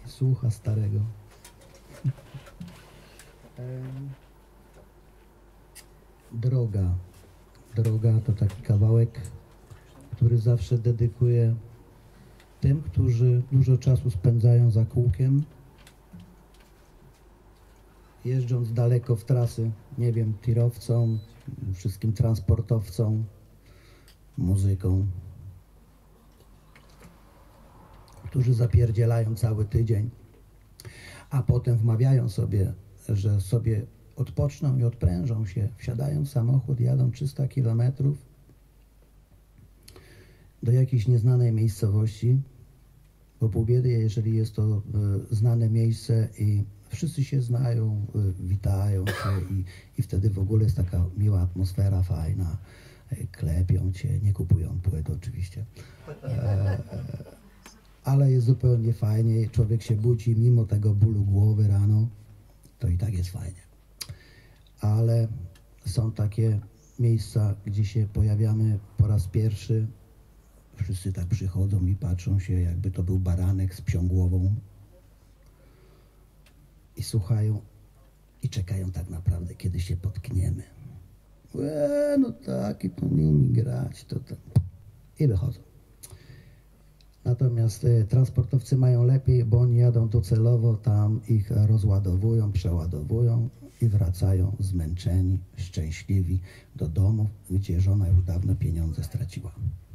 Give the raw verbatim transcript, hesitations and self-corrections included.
słucha starego. Droga. Droga to taki kawałek, który zawsze dedykuję tym, którzy dużo czasu spędzają za kółkiem, jeżdżąc daleko w trasy, nie wiem, tirowcom, wszystkim transportowcom, muzyką, którzy zapierdzielają cały tydzień, a potem wmawiają sobie, że sobie odpoczną i odprężą się, wsiadają w samochód, jadą trzysta kilometrów do jakiejś nieznanej miejscowości, bo pół biedy, jeżeli jest to y, znane miejsce i wszyscy się znają, y, witają się i, i wtedy w ogóle jest taka miła atmosfera, fajna, y, klepią cię, nie kupują płyt oczywiście, e, ale jest zupełnie fajnie, człowiek się budzi mimo tego bólu głowy rano, to i tak jest fajnie. Ale są takie miejsca, gdzie się pojawiamy po raz pierwszy, wszyscy tak przychodzą i patrzą się, jakby to był baranek z psią głową i słuchają i czekają tak naprawdę, kiedy się potkniemy. Eee, no taki to nie umie grać, to, to i wychodzą. Natomiast y, transportowcy mają lepiej, bo oni jadą docelowo, tam ich rozładowują, przeładowują i wracają zmęczeni, szczęśliwi do domu, gdzie żona już dawno pieniądze straciła.